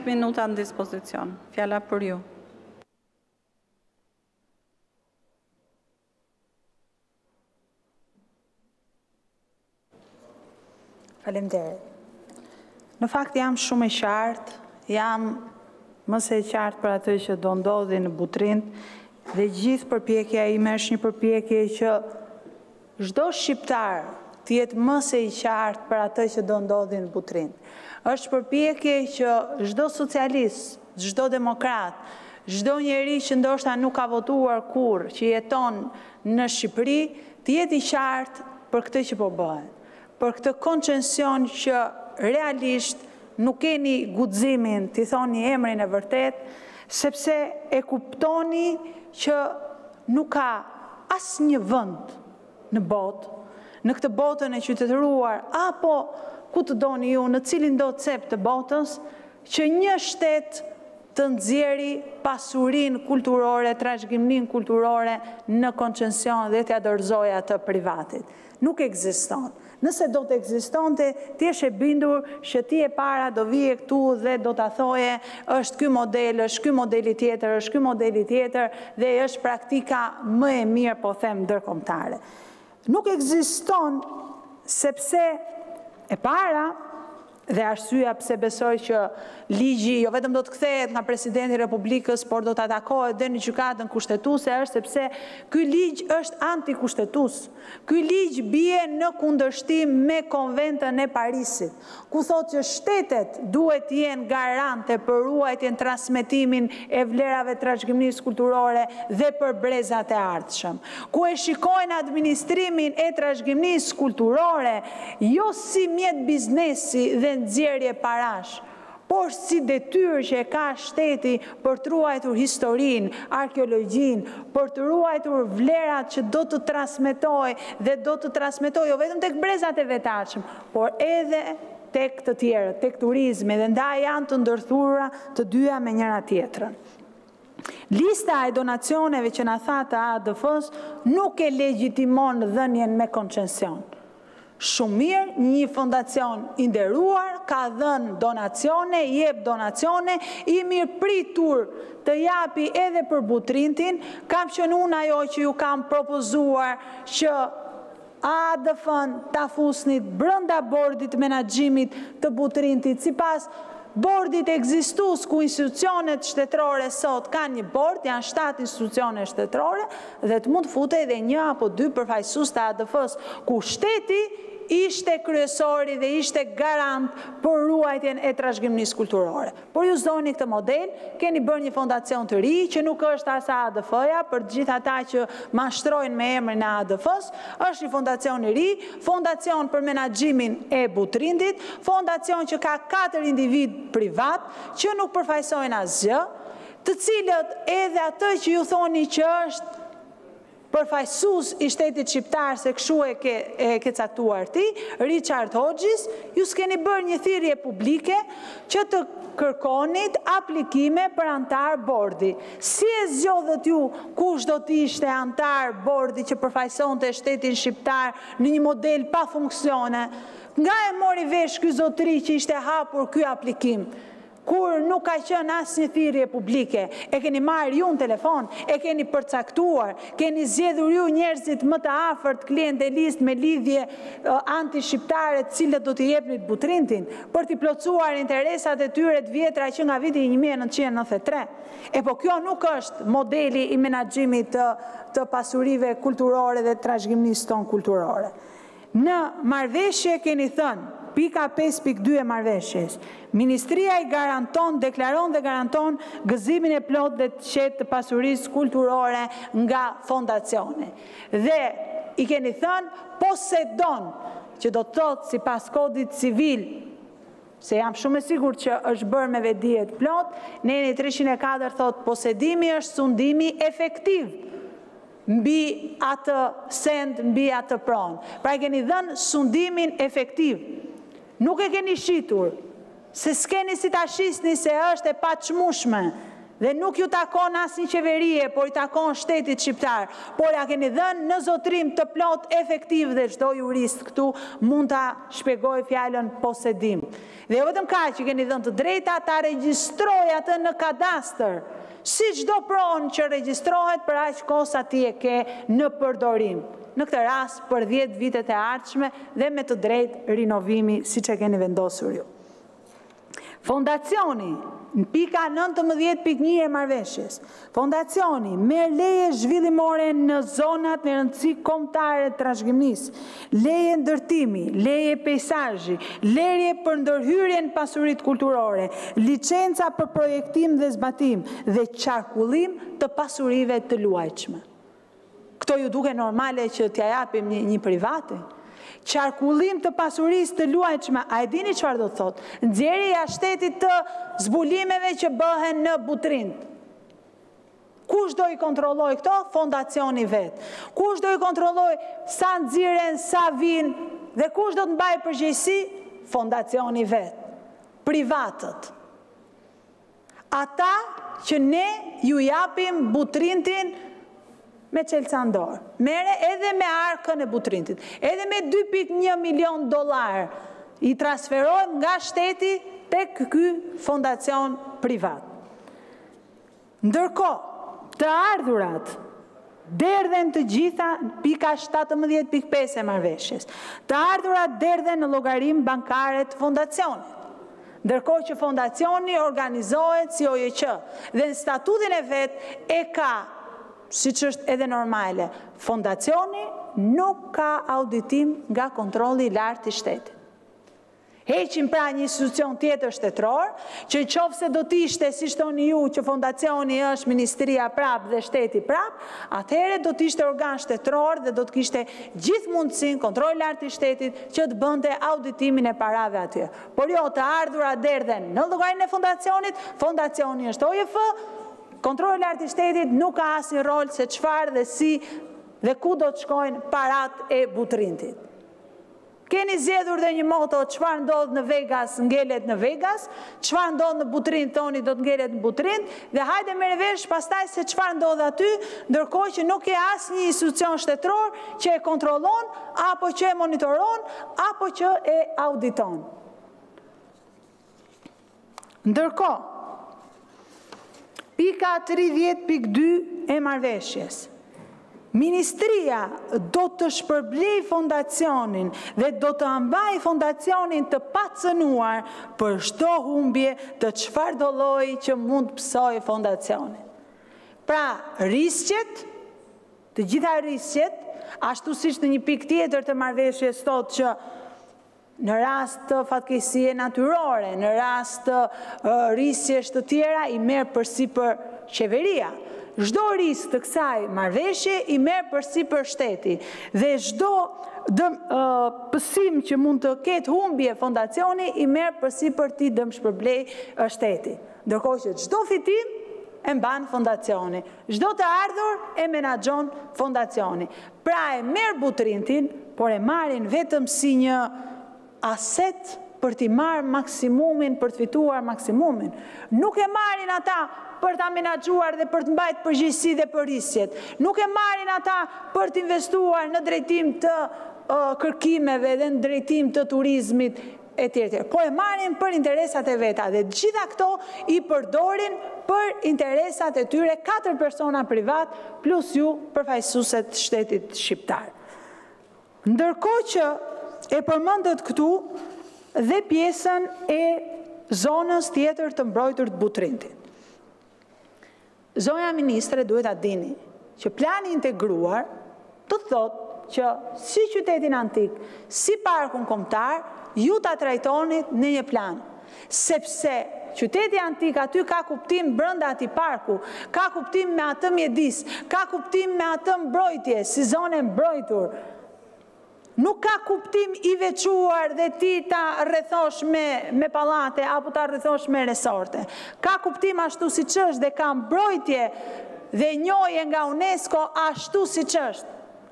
8 minuta në dispozicion. Fjala për ju. Faleminderit. Në fakt jam shumë e qartë, jam mëse e qartë për atë që do ndodhi në Butrind, dhe gjithë përpjekja ime është një përpjekje që çdo shqiptar të jetë mëse i qartë për atë që do ndodhi në Butrind. Është përpjekje që çdo socialist, çdo demokrat, çdo njeri që ndoshta nuk ka votuar kurrë, që jeton në Shqipëri, të jetë i qartë për këtë që po bëhet. Për këtë koncesion që realisht nuk keni guximin t'i thoni emrin e vërtet, sepse e kuptoni që nuk ka asnjë vend në botë, në këtë botën e qytetëruar, apo ku të doni ju, në cilin do të cep të botës, që një shtet të nxjerrë pasurinë kulturore, trashëgiminë kulturore në koncesion dhe t'ia dorëzojë atë privatit. Nuk ekziston. Nëse do të ekzistonte, ti je bindur që ti e para do vije këtu dhe do ta thoje është ky model, është ky modeli tjetër, është ky modeli tjetër dhe është praktika më e mirë, po them, ndërkombëtare. Nuk ekziston sepse e para dhe arsyeja pse besoj që ligji jo vetëm do të kthehet nga presidenti i Republikës, por do të atakohet dhe në gjykatën kushtetuese, është sepse ky ligj është antikushtetues. Ky ligj bie në kundërshtim me Konventën e Parisit, ku thotë që shtetet duhet të jenë garante për ruajtjen, transmetimin e vlerave trashëgimisë kulturore dhe për brezat e ardhshëm. Ku e shikojnë administrimin e trashëgimisë kulturore jo si mjet biznesi dhe nxjerrje parash, por si detyrë që e ka shteti për të ruajtur historinë, arkeologjinë, për të ruajtur vlerat që do të transmetojë dhe do të transmetojë jo vetëm tek brezat e vetarshëm, por edhe tek të tjerët, tek turizmi, dhe ndaj janë të ndërthura të dyja me njëra tjetrën. Lista e donacioneve që na tha të ADF-s nuk e legjitimon dhënien me koncesion. Shumë mirë, një fondacion i nderuar ka dhënë donacione, jep donacione, i mirë pritur të japi edhe për Butrindin. Kam qenë unë ajo që ju kam propozuar që ADF-n ta fusnit brenda bordit menaxhimit të Butrindit, sipas bordit ekzistus ku institucionet shtetërore sot kanë një bord, janë 7 institucione shtetërore, dhe të mund futej edhe 1 apo 2 përfaqësues të ADF-s, ku shteti ishte kryesori dhe ishte garant për ruajtjen e trashëgimisë kulturore. Por ju zdoni këtë model, keni bërë një fondacion të ri që nuk është as ADF-ja, për të gjithë ata që mashtrojnë me emrin e ADF-s, është një fondacion i ri, fondacion për menaxhimin e Butrindit, fondacion që ka 4 individ privat që nuk përfaqësojnë asgjë, të cilët edhe atë që ju thoni që është përfaqësues i shtetit shqiptar, se kështu e ke caktuar ti, Richard Hoxhis, ju s'keni bërë një thirrje publike që të kërkonit aplikime për antar bordi. Si e zgjodhët ju kush do të ishte antar bordi që përfaqësonte shtetin shqiptar në një model pa funksione? Nga e mori vesh ky zotëri që ishte hapur ky aplikim? Kur nuk ka qenë asnjë thirrje publike, e keni marrë ju në telefon, e keni përcaktuar, keni zgjedhur ju njerëzit më të afërt, klientelistë me lidhje anti-shqiptare, të cilët do t'i jepnit Butrindin, për t'i plotësuar interesat e tyre të vjetra që nga viti 1993. E po kjo nuk është modeli i menaxhimit të pasurive kulturore dhe trashëgimisë tonë kulturore. Në marrëveshje keni thënë, pika 5.2 e marrëveshjes, Ministria i garanton, deklaron dhe garanton gëzimin e plot dhe të qetë të pasurisë kulturore nga fondacione. Dhe i keni thënë, posedon, që do të thotë sipas kodit civil, se jam shumë e sigurt që është bërë me vetdije të plot, neni 304 thotë posedimi është sundimi efektiv mbi atë send, mbi atë pronë. Pra i keni dhënë sundimin efektiv. Nuk e keni shitur, se s'keni si ta shisni se është e paçmueshme Dhe nuk ju takon asnjë qeverie, por i takon shtetit shqiptar. Por ja keni dhënë në zotrim të plot efektiv dhe çdo jurist këtu mund ta shpjegoj fjalën posedim. Dhe jo vetëm kaq që keni dhënë të drejta ta regjistroj atë në kadastër. Si çdo pronë që regjistrohet për aq kohë sa ti e ke në përdorim. Në këtë rast për 10 vitet e ardhshme dhe me të drejtë rinovimi siç e keni vendosur ju. Fondacioni, në pika 19.1 e marrëveshjes, fondacioni merr leje zhvillimore në zonat me rëndësi kombëtare të trashëgimisë, leje ndërtimi, leje peizazhi, leje për ndërhyrjen pasuritë kulturore, licenca për projektim dhe zbatim dhe qarkullim të pasurive të luajtshme. Këto ju duke normale që t'ja japim një privati? Qarkullim të pasurisë të luajtshme, a e dini çfarë do të thotë? Nxjerrja e shtetit të zbulimeve që bëhen në butrind. Kush do i kontrolloj këto? Fondacioni vet. Kush do i kontrolloj sa nxiren, sa vinë dhe kush do të mbajë përgjegjësi? Fondacioni vet. Privatët. Ata që ne ju japim butrindin me qelcandor. Mere edhe me arkën e butrintit. Edhe me 2.1 milion dollar i transferojmë nga shteti tek ky fondacion privat. Ndërkohë, të ardhurat derdhen të gjitha pika 17.5 e marrëveshjes. Të ardhurat derdhen në llogarim bankare të fondacionit. Ndërkohë që fondacioni organizohet si OJQ dhe në statutin e vet e ka, siç është edhe normale, fondacioni nuk ka auditim nga kontrolli i lartë i shtetit. Heqim pra një institucion tjetër shtetëror, që nëse do të ishte, si thoni ju, që fondacioni është ministria prap dhe shteti prap, atëherë do të ishte organ shtetëror dhe do të kishte gjithë mundësinë kontrolli i lartë i shtetit që të bënte auditimin e parave aty. Por jo, të ardhurat derdhen në llogarinë e fondacionit, fondacioni është OJF, kontrolli i lartë i shtetit nuk ka asnjë rol se çfarë dhe si dhe ku do të shkojnë parat e butrindit. Keni zgjedhur dhe një moto, çfarë ndodh në Vegas, ngelet në Vegas, çfarë ndodh në butrind, thoni do të ngelet në butrind, dhe hajde merr vesh pastaj se çfarë ndodh aty, ndërkohë që nuk ka asnjë institucion shtetëror që e kontrollon, apo që e monitoron, apo që e auditon. Ndërkohë, pika 30.2 e marrëveshjes. Ministria do të shpërblej fondacionin dhe do të mbaj fondacionin të pacënuar për çdo humbje të çfarëdo lloji që mund të psojë fondacionin. Pra, riskjet, të gjitha riskjet, ashtu siç në një pikë tjetër të marrëveshjes thotë që në rast të fatkeqësie natyrore, në rast të riskjesh të tjera i merr përsipër qeveria. Çdo risk të kësaj marrëveshje i merr përsipër shteti dhe çdo pësim që mund të ketë humbje fondacioni i merr përsipër ti dëmshpërblej shteti. Ndërkohë që çdo fitim e mban fondacioni, çdo të ardhur e menaxhon fondacioni. Pra e merr butrindin, por e marrin vetëm si një aset për t'i marrë maksimumin, për të fituar maksimumin. Nuk e marrin ata për ta menaxhuar dhe për të mbajtur përgjegjësi dhe për riskjet. Nuk e marrin ata për të investuar në drejtim të kërkimeve dhe në drejtim të turizmit etj. Po e marrin për interesat e veta dhe gjitha këto i përdorin për interesat e tyre 4 persona privat plus ju përfaqësuesit të shtetit shqiptar. Ndërkohë që e përmendet këtu dhe pjesën e zonës tjetër të mbrojtur të butrindit. Zonja ministre duhet ta dini që plani integruar do të thotë që si qytetin antik, si parkun kombëtar, ju ta trajtonit në një plan. Sepse qyteti antik aty ka kuptim brenda atij parku, ka kuptim me atë mjedis, ka kuptim me atë mbrojtje, si zonë mbrojtur. Nuk ka kuptim i veçuar dhe ti ta rrethosh me pallate apo ta rrethosh me resorte. Ka kuptim ashtu siç është dhe ka mbrojtje dhe njohje nga UNESCO ashtu siç është.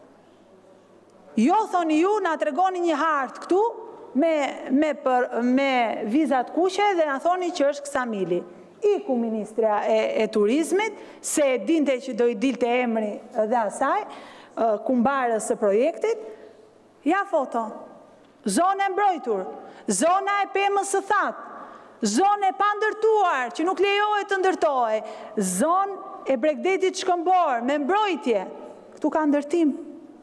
Jo thoni ju, na tregoni një hartë këtu me vizat kuqe dhe na thoni që është Ksamili. iku Ministria e Turizmit, se e dinte që do i dilte emri dhe asaj, kumbarës së projektit, ja foto. Zona e mbrojtur, zona e pemës së thatë, zonë e pandërtuar, që nuk lejohet të ndërtohej, zonë e Bregdetit Shkëmbor, me mbrojtje, këtu ka ndërtim.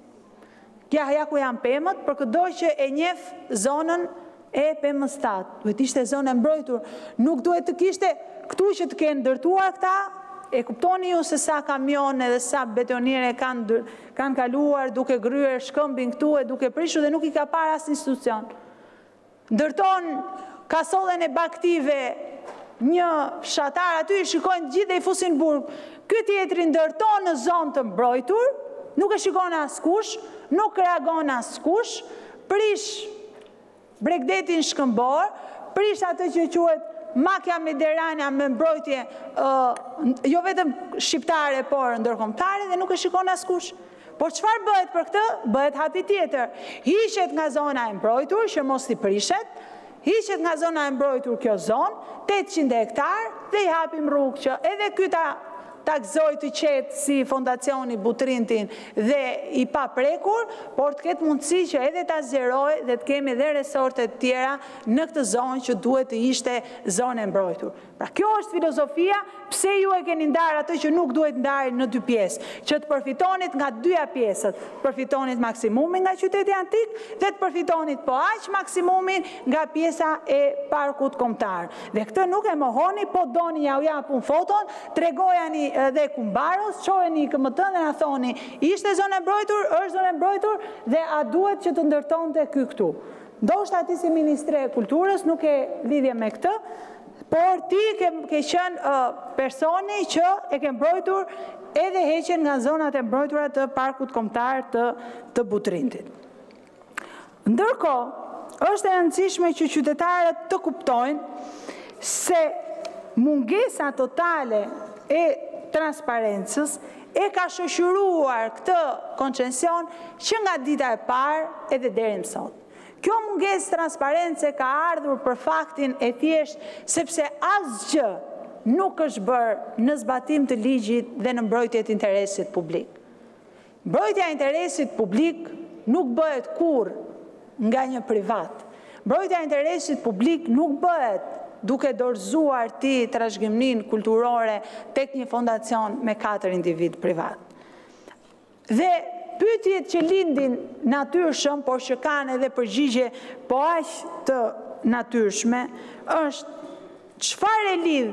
Ja ku janë pemët, për këdo që e njeh zonën e pemës tatë. Duhet ishte zonë e mbrojtur, nuk duhet të kishte këtu që të kenë ndërtuar këta, e kuptoni ju se sa kamione dhe sa betoniere kanë kaluar duke gryer shkëmbin këtu e duke prishur dhe nuk i ka parë as institucion. Ndërton kasollën e baktive, një fshatar aty i shikojnë gjithë dhe i fusin burg. Ky tjetri ndërton në zonë të mbrojtur, nuk e shikon askush, nuk reagon askush, prish Bregdetin Shkëmbor, prish atë që quhet Makja Mediterania me mbrojtje jo vetëm shqiptare, por ndërkombëtare dhe nuk e shikon askush. Por çfarë bëhet për këtë? Bëhet hapi tjetër. Hiqet nga zona e mbrojtur, që mos i prishet, hiqet nga zona e mbrojtur kjo zonë, 800 hektar, dhe i hapim rrugë që edhe ky ta gëzoj të qetë si fondacioni Butrintin dhe i pa prekur, por të ketë mundësi që edhe ta zgjeroj dhe të kemi edhe resortet tjera në këtë zonë që duhet të ishte zonë e mbrojtur. Pra kjo është filozofia, pse ju e keni ndarë atë që nuk duhet ndarë në dy pjesë, që të përfitonit nga dyja pjesët, përfitonit maksimumin nga qyteti antik dhe të përfitonit po aq maksimumin nga pjesa e parkut kombëtar. Dhe këtë nuk e mohoni, po doni ja u japun foton, tregojani dhe kumbaros, çojeni KMT-n dhe na thoni, ishte zonë e mbrojtur, është zonë e mbrojtur dhe a duhet që të ndërtonte ky këtu. Ndoshta ti si Ministre e Kulturës nuk e lidhje me këtë, por ti ke qenë personi që e ke mbrojtur edhe heqen nga zonat e mbrojtura të parkut kombëtar të Butrintit. Ndërkohë, është e rëndësishme që qytetarët të kuptojnë se mungesa totale e transparencës e ka shoqëruar këtë koncesion që nga dita e parë edhe deri më sot. Kjo mungesë transparence ka ardhur për faktin e thjesht sepse asgjë nuk është bërë në zbatim të ligjit dhe në mbrojtje të interesit publik. Mbrojtja e interesit publik nuk bëhet kurrë nga një privat. Mbrojtja e interesit publik nuk bëhet duke dorëzuar ti trashëgiminë kulturore tek një fondacion me 4 individ privat. Dhe pyetjet që lindin natyrshëm, por që kanë edhe përgjigje po aq të natyrshme, është çfarë e lidh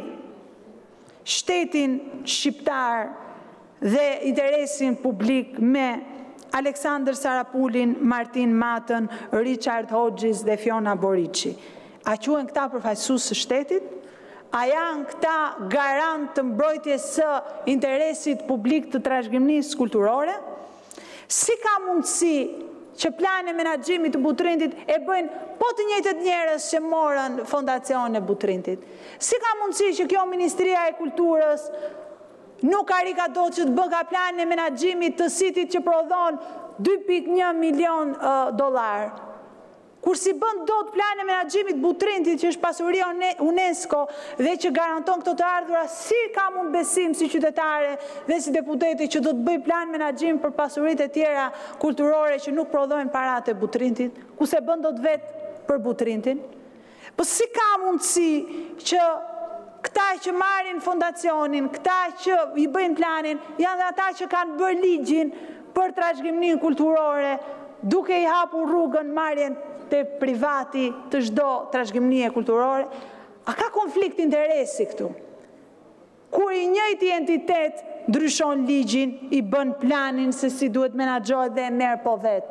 shtetin shqiptar dhe interesin publik me Aleksandër Sarapulin, Martin Matën, Richard Hodges dhe Fiona Boriçi. A quhen këta përfaqësues së shtetit? A janë këta garant të mbrojtjes së interesit publik të trashëgimisë kulturore? Si ka mundësi që plani menaxhimit të Butrintit e bëjnë po të njëjtët njerëz që morën fondacion e Butrintit? Si ka mundësi që kjo Ministria e Kulturës nuk ka rikadot që të bëga planin e menaxhimit të sitit që prodhon 2.1 milion dollar? Kur si bën dot plani e menaxhimit Butrintit, që është pasuria UNESCO dhe që garanton këto të ardhura, si ka mund besim si qytetare dhe si deputeti që do të bëj plan menaxhim për pasuritë e tjera kulturore që nuk prodhojnë paratë e Butrintit, ku se bën dot vetë për Butrintin? Po si ka mundësi që këta që marrin fondacionin, këta që i bëjnë planin, janë dhe ata që kanë bërë ligjin për trashëgiminë kulturore, duke i hapur rrugën marrjen të privati të çdo trashëgimie kulturore? A ka konflikt interesi këtu? Kur i njëjti entitet ndryshon ligjin, i bën planin se si duhet menaxhohet dhe e merr po vetë.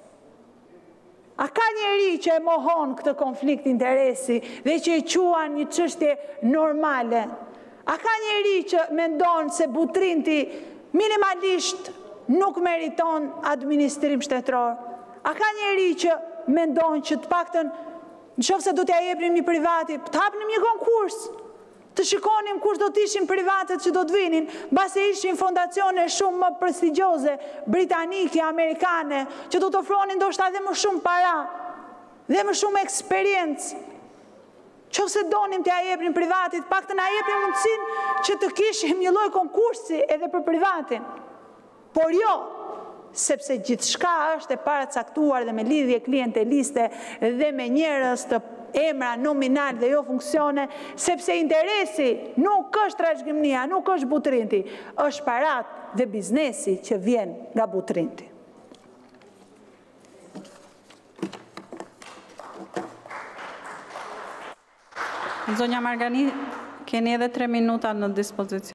A ka njeri që e mohon këtë konflikt interesi dhe që e quan një çështje normale? A ka njeri që mendon se Butrinti minimalisht nuk meriton administrim shtetëror? A ka njeri që mendon që të paktën nëse do t'ja jepnim një privati, të hapnim një konkurs, të shikonim kush do të ishin privatët që do të vinin, mbase ishin fondacione shumë më prestigjioze, britanike, amerikane, që do të ofronin ndoshta edhe më shumë para dhe më shumë eksperiencë, Që se donim të ja jepnin privatit, pak të na jepnin mundësin që të kishim një lloj konkursi edhe për privatin. Por jo, sepse gjithçka është e paracaktuar dhe me lidhje klienteliste dhe me njerëz të emra nominal dhe jo funksione, sepse interesi nuk është trashëgimnia, nuk është butrinti, është parat dhe biznesi që vjen nga butrinti. Zonja Margani, keni edhe 3 minuta në dispozicion.